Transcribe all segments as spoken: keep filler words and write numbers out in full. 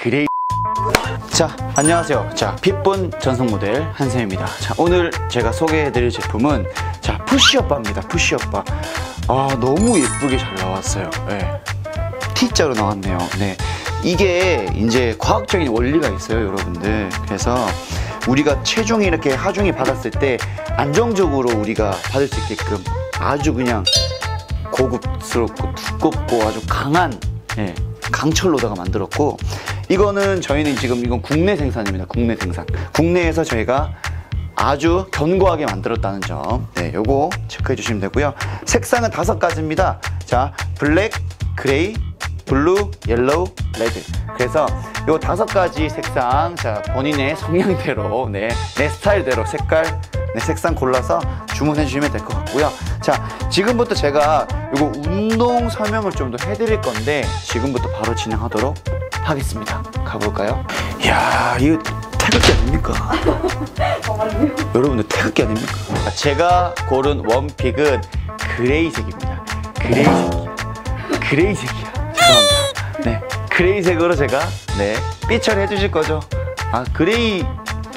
그레이. 자, 안녕하세요. 자, 핏본 전속 모델 한샘입니다. 자, 오늘 제가 소개해드릴 제품은 자, 푸시업 바입니다. 푸시업 바. 아, 너무 예쁘게 잘 나왔어요. 네. T자로 나왔네요. 네. 이게 이제 과학적인 원리가 있어요, 여러분들. 그래서 우리가 체중이 이렇게 하중이 받았을 때 안정적으로 우리가 받을 수 있게끔 아주 그냥 고급스럽고 두껍고 아주 강한, 예, 강철로다가 만들었고, 이거는 저희는 지금 이건 국내 생산입니다. 국내 생산. 국내에서 저희가 아주 견고하게 만들었다는 점, 네, 요거 체크해 주시면 되고요. 색상은 다섯 가지입니다. 자, 블랙, 그레이, 블루, 옐로우, 레드. 그래서 요 다섯 가지 색상, 자, 본인의 성향대로, 네, 내 스타일대로 색깔, 네, 색상 골라서 주문해 주시면 될 것 같고요. 자, 지금부터 제가 요거 운동 설명을 좀 더 해드릴 건데, 지금부터 바로 진행하도록 하겠습니다. 가볼까요? 이야, 이거 태극기 아닙니까? 여러분들 태극기 아닙니까? 제가 고른 원픽은 그레이색입니다. 그레이색이야. 그레이색이야. 죄송합니다. 네, 그레이색으로 제가, 네, 삐처리 해주실 거죠? 아, 그레이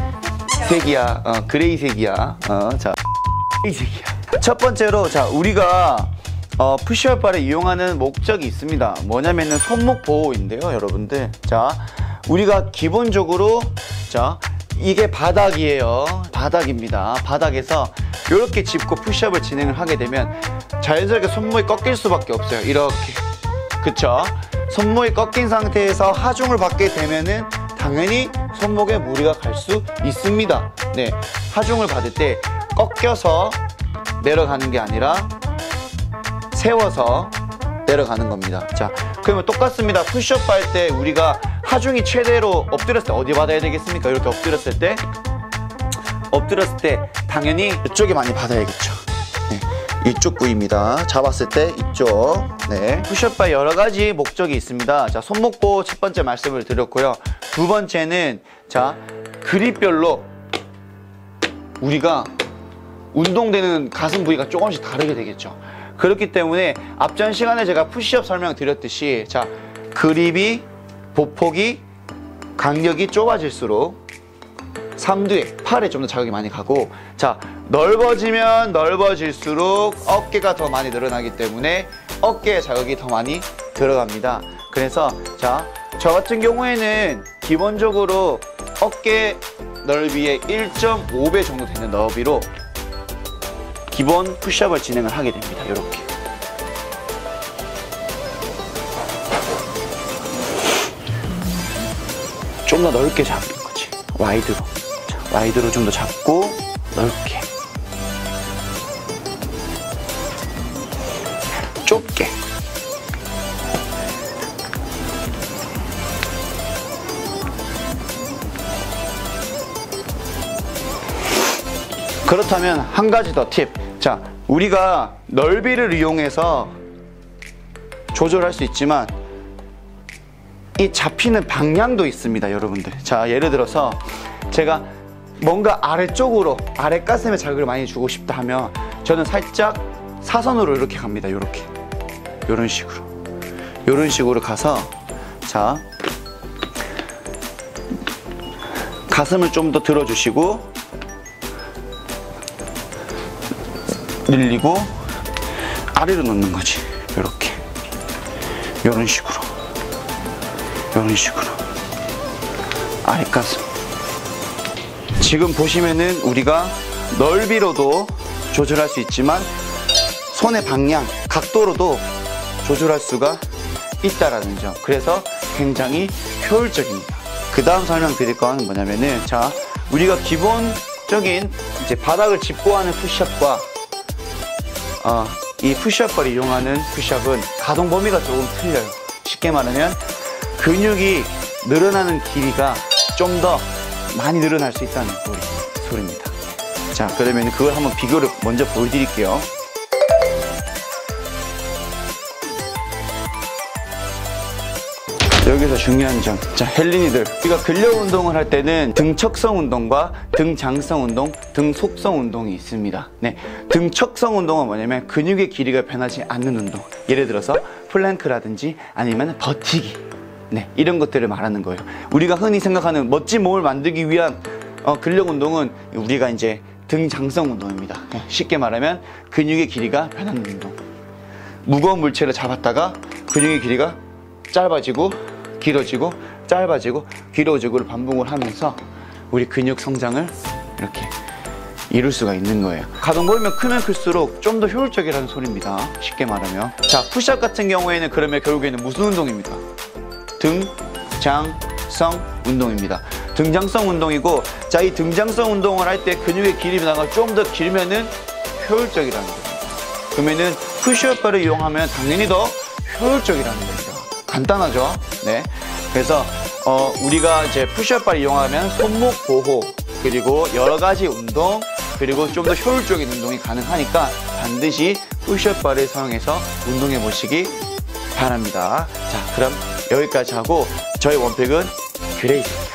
색이야. 어, 그레이색이야. 어, 자, 그레이색이야. 첫 번째로, 자, 우리가 어, 푸시업 바를 이용하는 목적이 있습니다. 뭐냐면은 손목 보호인데요, 여러분들. 자, 우리가 기본적으로, 자, 이게 바닥이에요. 바닥입니다. 바닥에서 이렇게 짚고 푸시업을 진행을 하게 되면 자연스럽게 손목이 꺾일 수밖에 없어요. 이렇게. 그쵸? 손목이 꺾인 상태에서 하중을 받게 되면은 당연히 손목에 무리가 갈 수 있습니다. 네. 하중을 받을 때 꺾여서 내려가는 게 아니라 세워서 내려가는 겁니다. 자, 그러면 똑같습니다. 푸시업 할 때 우리가 하중이 최대로 엎드렸을 때 어디 받아야 되겠습니까? 이렇게 엎드렸을 때, 엎드렸을 때 당연히 이쪽에 많이 받아야겠죠. 네, 이쪽 부위입니다. 잡았을 때 이쪽. 네, 푸시업 바 여러 가지 목적이 있습니다. 자, 손목 보호 첫 번째 말씀을 드렸고요. 두 번째는, 자, 그립별로 우리가 운동되는 가슴 부위가 조금씩 다르게 되겠죠. 그렇기 때문에 앞전 시간에 제가 푸시업 설명 드렸듯이, 자, 그립이, 보폭이, 간격이 좁아질수록 삼두에, 팔에 좀 더 자극이 많이 가고, 자, 넓어지면 넓어질수록 어깨가 더 많이 늘어나기 때문에 어깨에 자극이 더 많이 들어갑니다. 그래서, 자, 저 같은 경우에는 기본적으로 어깨 넓이의 일 점 오 배 정도 되는 너비로 기본 푸시업을 진행을 하게 됩니다. 이렇게. 좀 더 넓게 잡는 거지. 와이드로. 자, 와이드로 좀 더 잡고 넓게. 좁게. 그렇다면 한 가지 더 팁. 자, 우리가 넓이를 이용해서 조절할 수 있지만 이 잡히는 방향도 있습니다, 여러분들. 자, 예를 들어서 제가 뭔가 아래쪽으로, 아래 가슴에 자극을 많이 주고 싶다 하면 저는 살짝 사선으로 이렇게 갑니다. 이렇게. 이런 식으로. 이런 식으로 가서, 자, 가슴을 좀 더 들어주시고 늘리고 아래로 놓는 거지. 이렇게. 이런 식으로. 이런 식으로. 아래 가슴. 지금 보시면은 우리가 넓이로도 조절할 수 있지만 손의 방향, 각도로도 조절할 수가 있다라는 점. 그래서 굉장히 효율적입니다. 그 다음 설명드릴 건 뭐냐면은, 자, 우리가 기본적인 이제 바닥을 짚고 하는 푸시업과 어, 이 푸시업을 이용하는 푸시업은 가동 범위가 조금 틀려요. 쉽게 말하면 근육이 늘어나는 길이가 좀 더 많이 늘어날 수 있다는 소리, 소리입니다. 자, 그러면 그걸 한번 비교를 먼저 보여드릴게요. 여기서 중요한 점. 자, 헬린이들, 우리가 근력 운동을 할 때는 등척성 운동과 등장성 운동, 등속성 운동이 있습니다. 네, 등척성 운동은 뭐냐면 근육의 길이가 변하지 않는 운동. 예를 들어서 플랭크라든지 아니면 버티기, 네, 이런 것들을 말하는 거예요. 우리가 흔히 생각하는 멋진 몸을 만들기 위한 어, 근력 운동은 우리가 이제 등장성 운동입니다. 네, 쉽게 말하면 근육의 길이가 변하는 운동. 무거운 물체를 잡았다가 근육의 길이가 짧아지고 길어지고 짧아지고 길어지고를 반복을 하면서 우리 근육 성장을 이렇게 이룰 수가 있는 거예요. 가동 범위면 크면 클수록 좀 더 효율적이라는 소리입니다. 쉽게 말하면. 자, 푸시업 같은 경우에는 그러면 결국에는 무슨 운동입니까? 등장성 운동입니다. 등장성 운동이고, 자, 이 등장성 운동을 할 때 근육의 길이 변화가 좀 더 길면은 효율적이라는 겁니다. 그러면은 푸시업 바를 이용하면 당연히 더 효율적이라는 겁니다. 간단하죠? 네. 그래서 어, 우리가 이제 푸시업 바를 이용하면 손목 보호, 그리고 여러 가지 운동, 그리고 좀 더 효율적인 운동이 가능하니까 반드시 푸시업 바를 사용해서 운동해 보시기 바랍니다. 자, 그럼 여기까지 하고 저희 원픽은 그레이스.